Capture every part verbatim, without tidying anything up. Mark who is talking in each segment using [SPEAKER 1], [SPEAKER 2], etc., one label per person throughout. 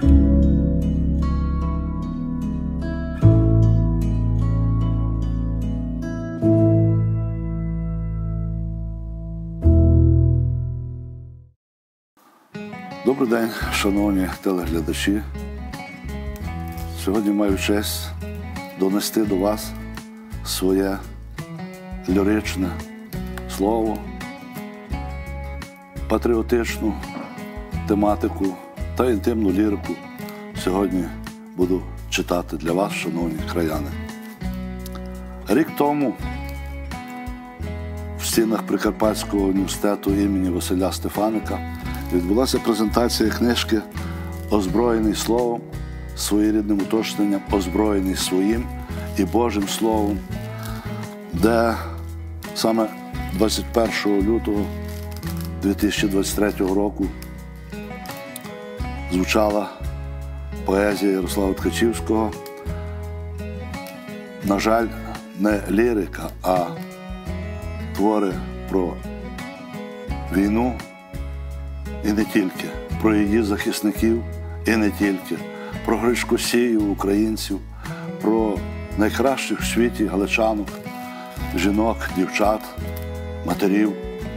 [SPEAKER 1] Добрий день, шановні телеглядачі. Сьогодні маю честь донести до вас своє ліричне слово, патріотичну тематику та інтимну лірику сьогодні буду читати для вас, шановні краяни. Рік тому в стінах Прикарпатського університету імені Василя Стефаника відбулася презентація книжки «Озброєний словом», своєрідним уточненням «Озброєний своїм і Божим словом», де саме двадцять першого лютого дві тисячі двадцять третього року звучала поезія Ярослава Ткачівського. На жаль, не лірика, а твори про війну, і не тільки, про її захисників, і не тільки, про гречкосіїв, українців, про найкращих в світі галичанок, жінок, дівчат, матерів.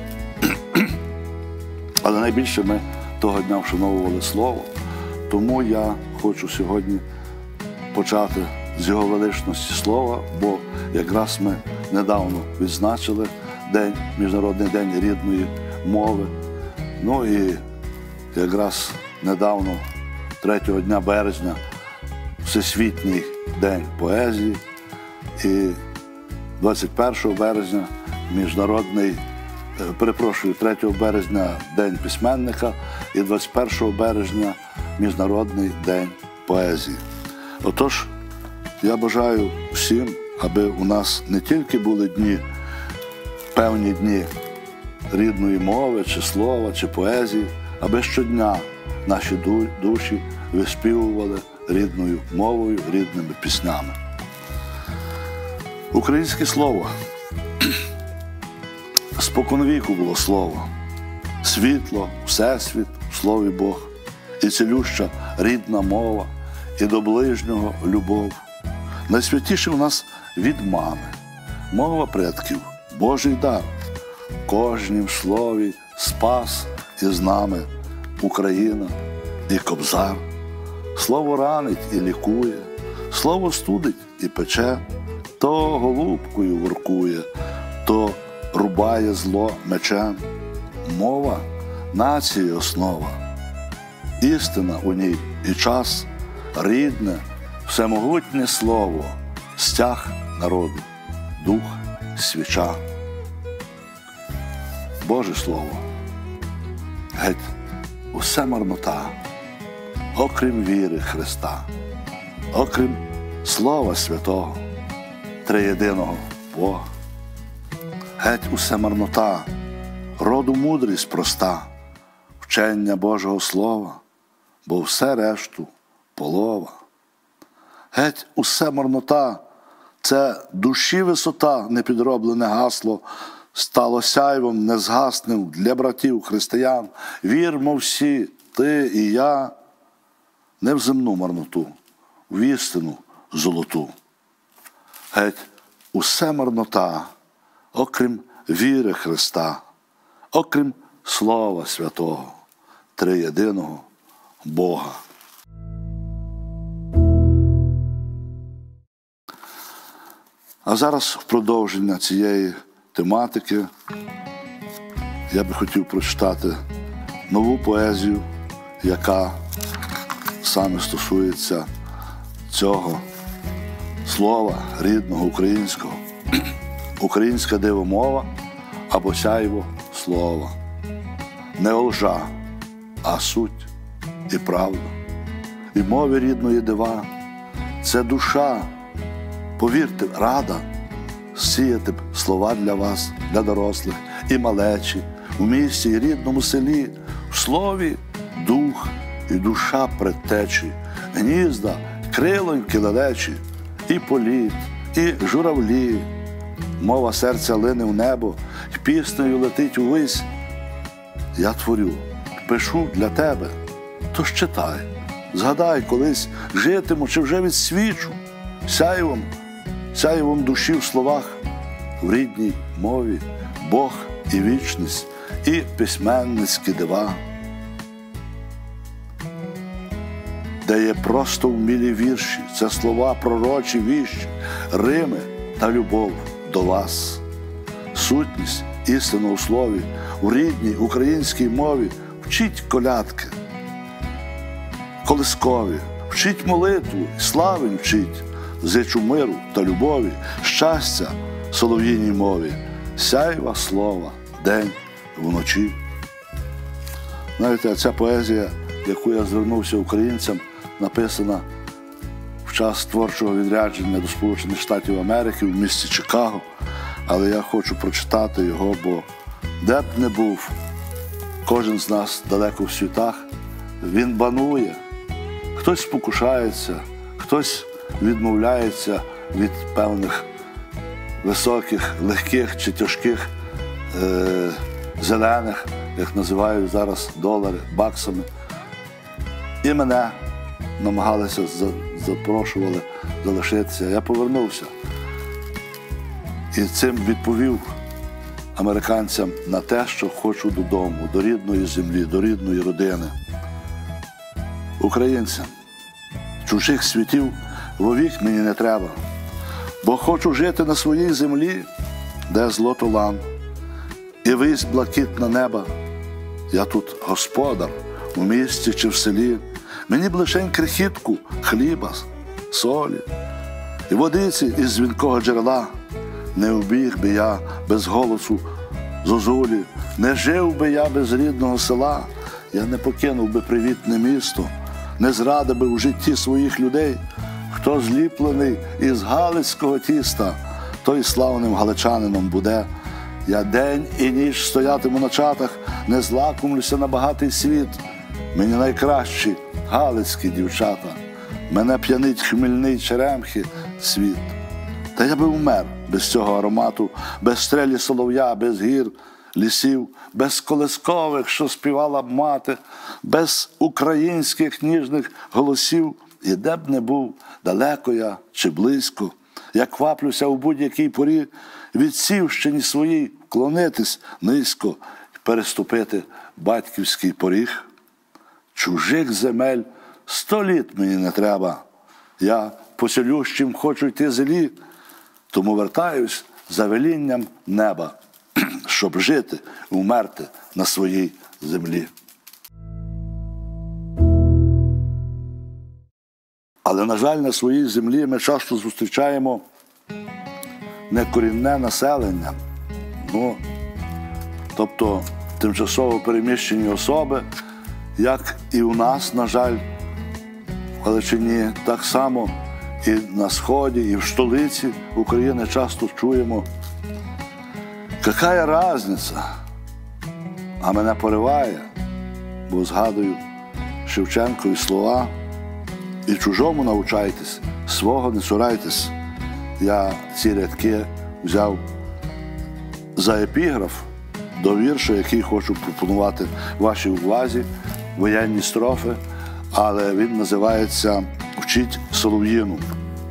[SPEAKER 1] Але найбільше ми того дня вшановували слово, тому я хочу сьогодні почати з його величності слова, бо якраз ми недавно відзначили день, Міжнародний день рідної мови. Ну і якраз недавно, третього дня березня, Всесвітній день поезії, і двадцять першого березня Міжнародний, перепрошую, третього березня День письменника і двадцять першого березня Міжнародний день поезії. Отож, я бажаю всім, аби у нас не тільки були дні, певні дні рідної мови, чи слова, чи поезії, аби щодня наші душі виспівували рідною мовою, рідними піснями. Українське слово. Споконвіку було слово. Світло, всесвіт, в слові Бог. І цілюща рідна мова, і до ближнього любов. Найсвятіше у нас від мами. Мова предків, Божий дар. В кожнім слові спас і з нами Україна і Кобзар. Слово ранить і лікує, слово студить і пече, то голубкою воркує, то рубає зло мечем. Мова – нації основа, істина у ній і час, рідне, всемогутнє слово, стяг народу, дух, свіча. Боже Слово, геть усе марнота, окрім віри Христа, окрім Слова Святого, триєдиного Бога. Геть усе марнота, роду мудрість проста, вчення Божого Слова, бо все решту полова. Геть усе марнота, це душі висота, непідроблене гасло, стало сяйвом незгасним для братів християн. Вірмо всі, ти і я, не в земну марноту, в істину золоту. Геть усе марнота, окрім віри Христа, окрім Слова Святого, триєдиного Бога. А зараз в продовження цієї тематики я би хотів прочитати нову поезію, яка саме стосується цього слова рідного українського. Українська дивомова або сяйво слова. Не лжа, а суть і правда. І мови рідної дива – це душа. Повірте, рада сіяти б слова для вас, для дорослих і малечі, в місті і рідному селі, в слові дух і душа предтечі, гнізда, крилоньки лелечі, і політ, і журавлі. Мова серця лине в небо, й піснею летить увись. Я творю, пишу для тебе, тож читай, Згадай, колись житиму чи вже відсвічу сяйвом, сяйвом душі в словах, в рідній мові Бог і вічність, і письменницькі дива, де є просто вмілі вірші, це слова пророчі віщі, рими та любов до вас. Сутність, істину у слові, у рідній українській мові вчіть колядки, колискові, вчіть молитву, слави вчіть, зичу миру та любові, щастя солов'їній мові, сяйва слова, день вночі. Знаєте, ця поезія, яку я звернувся українцям, написана в час творчого відрядження до Сполучених Штатів Америки в місті Чикаго, але я хочу прочитати його, бо де б не був кожен з нас далеко в світах, він банує. Хтось спокушається, хтось відмовляється від певних високих, легких чи тяжких е, зелених, як називають зараз долари, баксами. І мене намагалися, запрошували залишитися. Я повернувся і цим відповів американцям на те, що хочу додому, до рідної землі, до рідної родини. Українцям, чужих світів вовік мені не треба, бо хочу жити на своїй землі, де злото лан, і вись блакитна неба. Я тут господар, у місті чи в селі, мені б лишень крихітку хліба, солі і водиці із дзвінкого джерела. Не вбіг би я без голосу зозулі, не жив би я без рідного села, я не покинув би привітне місто, не зрадив би в житті своїх людей. Хто зліплений із галицького тіста, той славним галичанином буде. Я день і ніч стоятиму на чатах, не злакомлюся на багатий світ. Мені найкращі галицькі дівчата, мене п'янить хмільний черемхи світ. Та я би вмер без цього аромату, без стрелі солов'я, без гір, лісів, без колискових, що співала б мати, без українських ніжних голосів. І де б не був, далеко я чи близько, я кваплюся у будь-якій порі від сівщині своїй вклонитись низько і переступити батьківський поріг. Чужих земель сто літ мені не треба, я по цілющим хочу йти зелі, тому вертаюсь за велінням неба, щоб жити, умерти на своїй землі. Але, на жаль, на своїй землі ми часто зустрічаємо некорінне населення, ну, тобто тимчасово переміщені особи, як і у нас, на жаль, в Галичині, так само і на Сході, і в столиці України часто чуємо: «Какая різниця?» А мене пориває, бо згадую Шевченкові слова: «І чужому навчайтесь, свого не цурайтесь». Я ці рядки взяв за епіграф до вірша, який хочу пропонувати вашій увазі, воєнні строфи, але він називається «Вчіть солов'їну».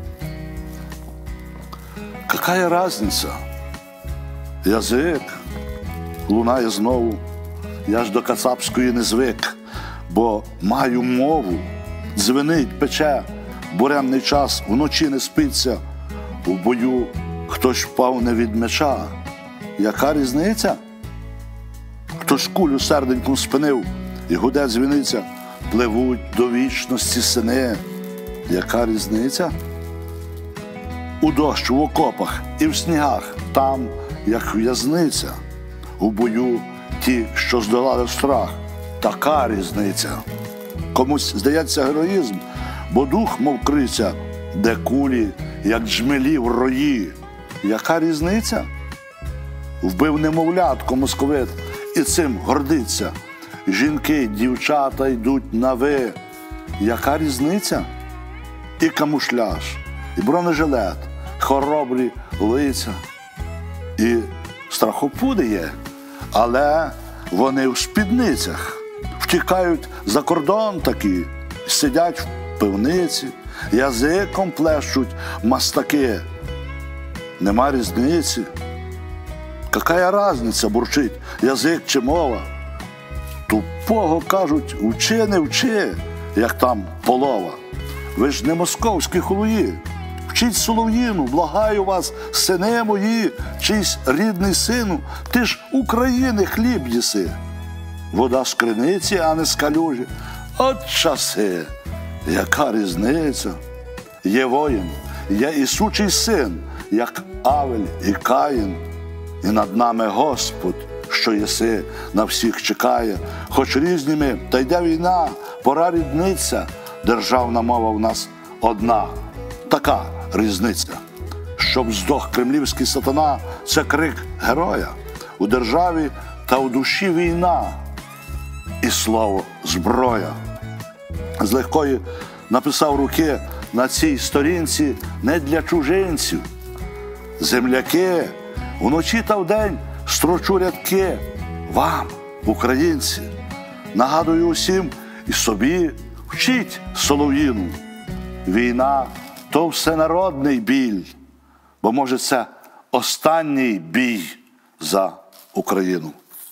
[SPEAKER 1] «Какая різниця?» Язик лунає знову, я ж до кацапської не звик, бо маю мову, дзвенить, пече, буремний час, вночі не спиться, у бою хтось впав не від меча. Яка різниця? Хтось кулю серденьком спинив, і гуде дзвіниця, пливуть до вічності сини. Яка різниця? У дощ, в окопах і в снігах, там, як в'язниця, у бою ті, що здолали страх. Така різниця. Комусь здається героїзм, бо дух, мов криця, де кулі, як джмелі в рої. Яка різниця? Вбив немовлятко московит, і цим гордиться. Жінки, дівчата йдуть на ви. Яка різниця? І камуфляж, і бронежилет, хоробрі лиця. І страхопуди є, але вони в спідницях. Втікають за кордон такі, сидять в пивниці, язиком плещуть мастаки. Нема різниці. Какая разниця, бурчить, язик чи мова? Тупого, кажуть, вчи, не вчи, як там полова. Ви ж не московські холуї. Вчіть солов'їну, благаю вас, сини мої, чийсь рідний сину, ти ж України хліб їси. Вода з криниці, а не з калюжі. От часи, яка різниця? Є воїн, є Ісучий син, як Авель і Каїн. І над нами Господь, що єси, на всіх чекає. Хоч різні ми, та йде війна, пора рідниця, державна мова в нас одна. Така різниця. Щоб здох кремлівський сатана, це крик героя. У державі та у душі війна. І слово зброя. З легкої написав руки на цій сторінці не для чужинців. Земляки, вночі та вдень строчу рядки вам, українці. Нагадую усім і собі, вчіть солов'їну. Війна – то всенародний біль, бо, може, це останній бій за Україну.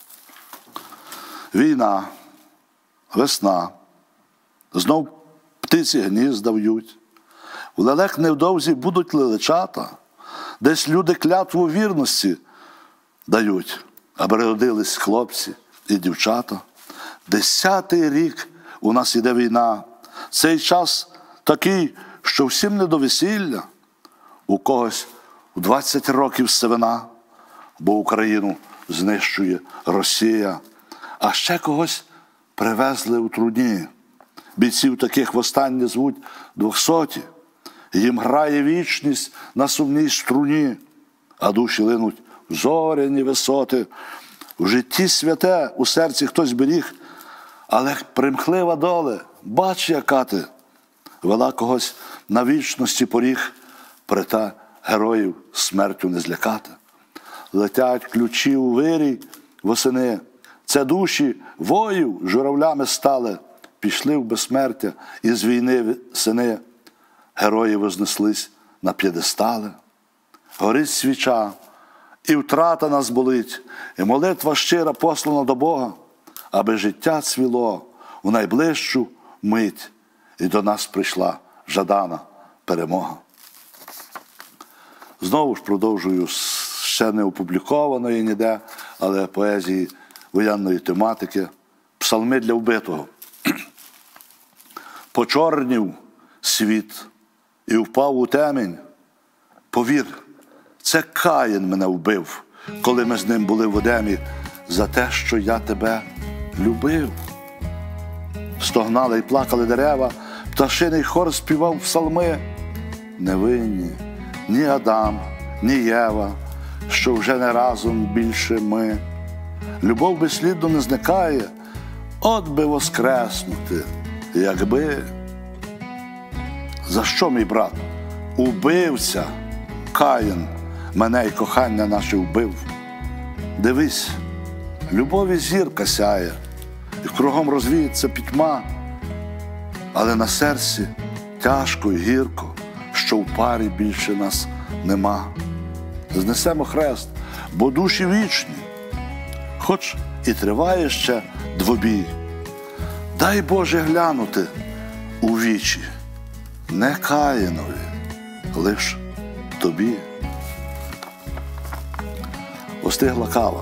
[SPEAKER 1] Війна, весна, знов птиці гнізда в'ють. В лелек невдовзі будуть лелечата, десь люди клятву вірності дають, аби родились хлопці і дівчата. Десятий рік у нас іде війна. Цей час такий, що всім не до весілля. У когось у двадцять років сивина, бо Україну знищує Росія. А ще когось привезли у труні. Бійців таких востаннє звуть двохсоті. Їм грає вічність на сумній струні, а душі линуть в зоряні висоти. В житті святе у серці хтось беріг, але примхлива доле, бач, яка ти, вела когось на вічності поріг, прета героїв смертю не злякати. Летять ключі у вирій восени, це душі воїв журавлями стали, пішли в безсмертя із війни сини. Герої вознеслись на п'єдестали. Горить свіча, і втрата нас болить, і молитва щира послана до Бога, аби життя цвіло у найближчу мить, і до нас прийшла жадана перемога. Знову ж продовжую ще не опублікованої ніде, але поезії воєнної тематики, псалми для вбитого. Почорнів світ і впав у темінь. Повір, це Каїн мене вбив, коли ми з ним були в Едемі, за те, що я тебе любив. Стогнали й плакали дерева, пташиний хор співав псалми. Невинні ні Адам, ні Єва, що вже не разом більше ми. Любов безслідно не зникає, от би воскреснути, якби. За що, мій брат? Убивця, Каїн, мене й кохання наше вбив. Дивись, любові зірка сяє, і кругом розвіється пітьма, але на серці тяжко й гірко, що в парі більше нас нема. Знесемо хрест, бо душі вічні, хоч і триває ще двобій. Дай Боже глянути у вічі, не Каїнові, лиш тобі. Остигла кава.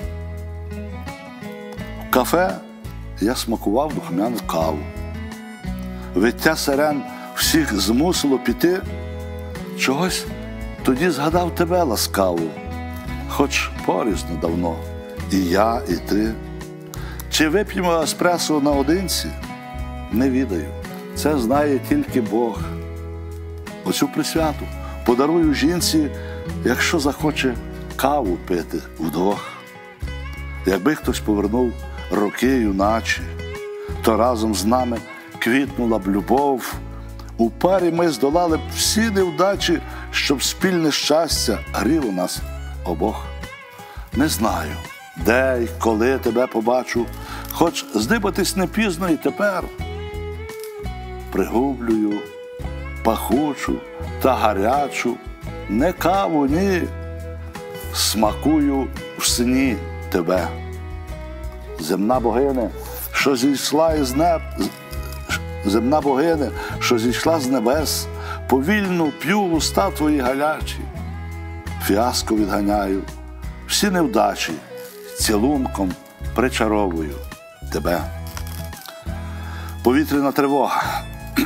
[SPEAKER 1] В кафе я смакував духмяну каву. Виття сирен всіх змусило піти. Чогось тоді згадав тебе ласкаво, хоч порізно давно, і я, і ти. Чи вип'ємо еспресо наодинці? Не відаю. Це знає тільки Бог. Оцю присвяту подарую жінці, якщо захоче каву пити вдвох. Якби хтось повернув роки юначі, то разом з нами квітнула б любов. У парі ми здолали б всі невдачі, щоб спільне щастя гріло нас обох. Не знаю, де й коли тебе побачу, хоч здибатись не пізно і тепер. пригублюю, пахучу та гарячу, не каву, ні, смакую в сні тебе. Земна богине, що зійшла із неб, земна богине, що зійшла з небес, повільно п'ю уста твої гарячі, фіаско відганяю, всі невдачі, цілунком причаровую тебе. Повітряна тривога.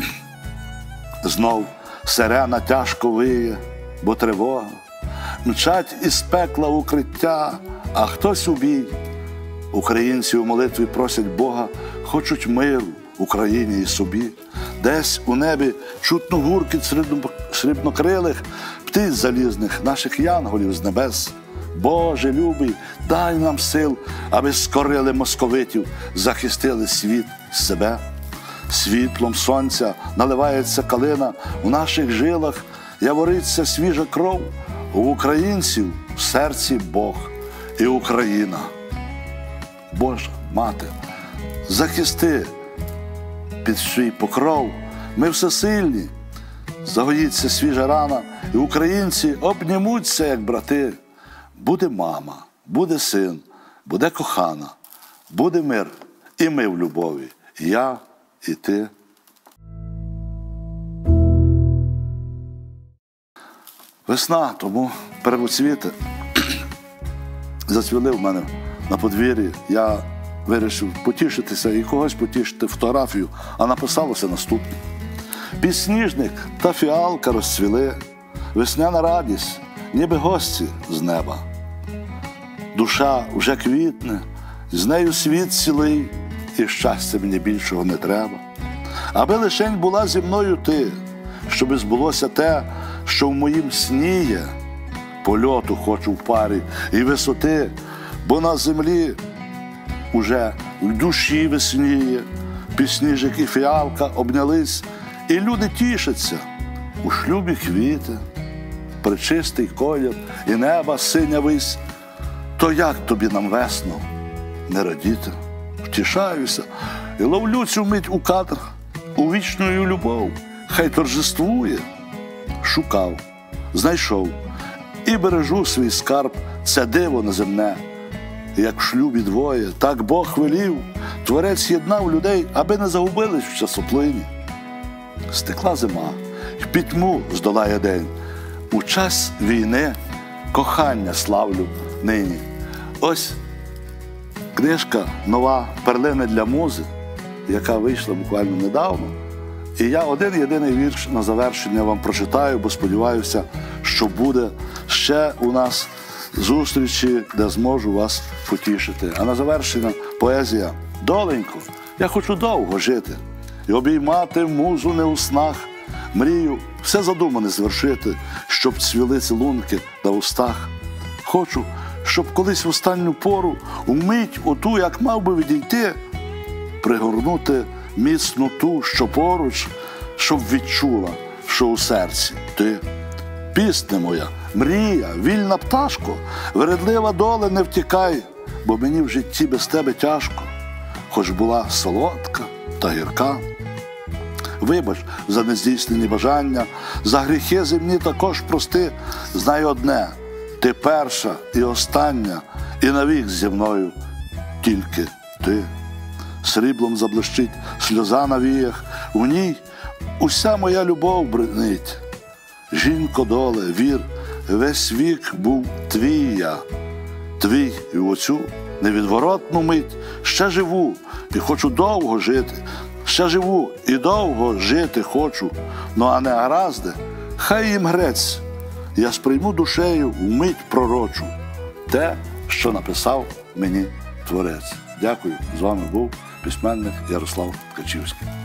[SPEAKER 1] Знов сирена тяжко виє, бо тривога. Мчать із пекла в укриття, а хтось у бій. Українці у молитві просять Бога, хочуть миру Україні і собі. Десь у небі чутно гуркіт срібнокрилих птиць залізних, наших янголів з небес. Боже любий, дай нам сил, аби скорили московитів, захистили світ себе. Світлом сонця наливається калина, у наших жилах явориться свіжа кров. У українців в серці Бог і Україна. Божа Мати, захисти під свій покров, ми всесильні, загоїться свіжа рана, і українці обнімуться, як брати. Буде мама, буде син, буде кохана, буде мир, і ми в любові, я і ти. Весна, тому первоцвіти зацвіли в мене на подвір'ї. Я вирішив потішитися і когось потішити фотографію, а написалося наступне. Підсніжник та фіалка розцвіли, весняна радість, ніби гості з неба. Душа вже квітне, з нею світ цілий, і щастя мені більшого не треба. Аби лишень була зі мною ти, щоби збулося те, що в моїм сні є. Польоту хочу в парі і висоти, бо на землі уже в душі весніє. Підсніжик і фіалка обнялись, і люди тішаться. У шлюбі квіти, пречистий колір і неба синя вись. То як тобі нам весно не радіти? Втішаюся і ловлю цю мить у кадр, у вічною любов, хай торжествує. Шукав, знайшов і бережу свій скарб, це диво неземне. Як в шлюбі двоє, так Бог велів, Творець єднав людей, аби не загубились в часоплині. Стекла зима, в пітьму здолає день. У час війни кохання славлю нині. Ось книжка нова «Перлини для музи», яка вийшла буквально недавно. І я один-єдиний вірш на завершення вам прочитаю, бо сподіваюся, що буде ще у нас зустрічі, де зможу вас потішити. А на завершення поезія. Доленько, я хочу довго жити і обіймати музу не у снах. Мрію все задумане звершити, щоб цвіли цілунки на устах. Хочу, щоб колись в останню пору, умить оту, як мав би відійти, пригорнути міцну ту, що поруч, щоб відчула, що у серці ти. Пісня моя, мрія, вільна пташко, вередлива доле, не втікай, бо мені в житті без тебе тяжко, хоч була солодка та гірка. Вибач за нездійснені бажання, за гріхи земні також прости, знай одне, ти перша і остання, і навік зі мною тільки ти. Сріблом заблищить сльоза на віях, у ній уся моя любов бринить. Жінко доле, вір, весь вік був твій я, твій і в оцю невідворотну мить ще живу і хочу довго жити, ще живу і довго жити хочу, ну а не гаразди, хай їм грець, я сприйму душею в мить пророчу те, що написав мені Творець. Дякую, з вами був письменник Ярослав Ткачівський.